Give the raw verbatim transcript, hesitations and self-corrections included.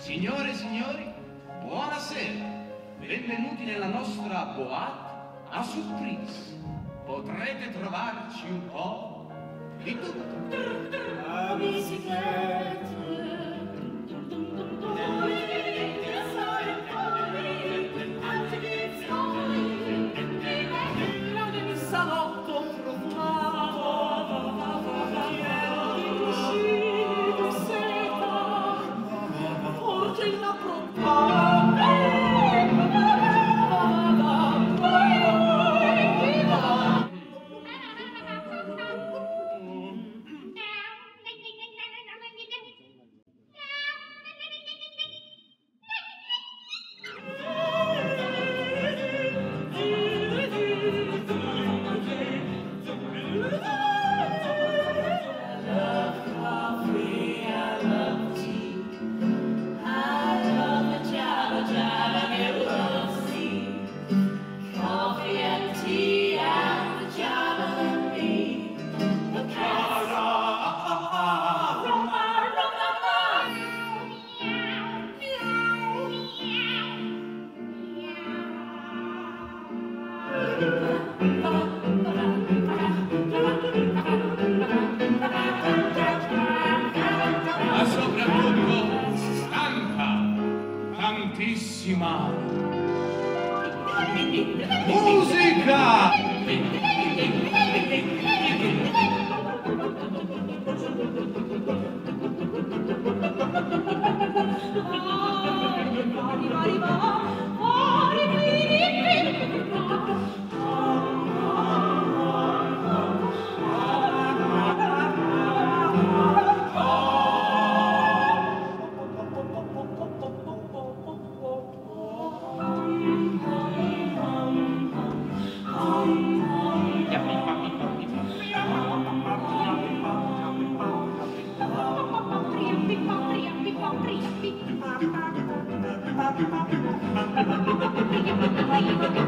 Signore e signori, buonasera. Benvenuti nella nostra boate a surprise. Potrete trovarci un po' di tutto. La bicicletta. Salotto profumato, uscito seta, portella Ma soprattutto stanca, tantissima. Musica! Thank you.